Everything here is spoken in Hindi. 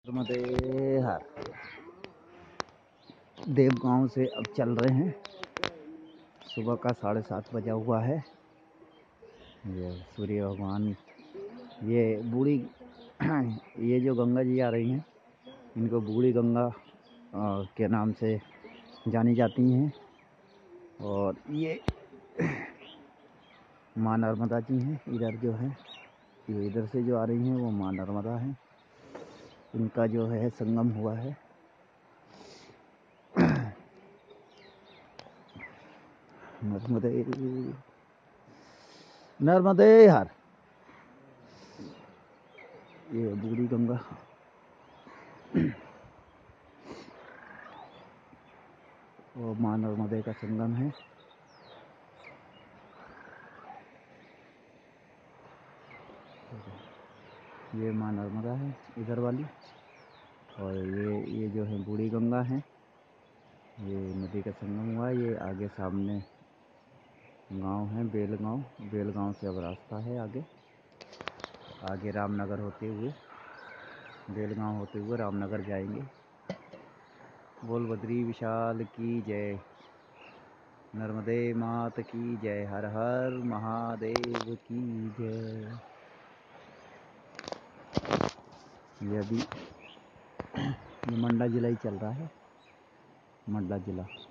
नर्मदे हर देवगांव से अब चल रहे हैं। सुबह का 7:30 बजा हुआ है। ये सूर्य भगवान, ये बूढ़ी ये जो गंगा जी आ रही हैं, इनको बूढ़ी गंगा के नाम से जानी जाती हैं। और ये माँ नर्मदा जी हैं। इधर जो है, ये इधर से जो आ रही हैं वो माँ नर्मदा हैं। इनका जो है संगम हुआ है। नर्मदे नर्मदे हर, ये बूढ़ी गंगा और माँ नर्मदे का संगम है। ये माँ नर्मदा है इधर वाली, और ये जो है बूढ़ी गंगा है। ये नदी का संगम हुआ है। ये आगे सामने गांव है, बेलगांव से अब रास्ता है आगे रामनगर होते हुए, बेलगांव होते हुए रामनगर जाएंगे। बोल बद्री विशाल की जय, नर्मदे मात की जय, हर हर महादेव की जय। ये अभी ये मंडला जिला ही चल रहा है, मंडला जिला।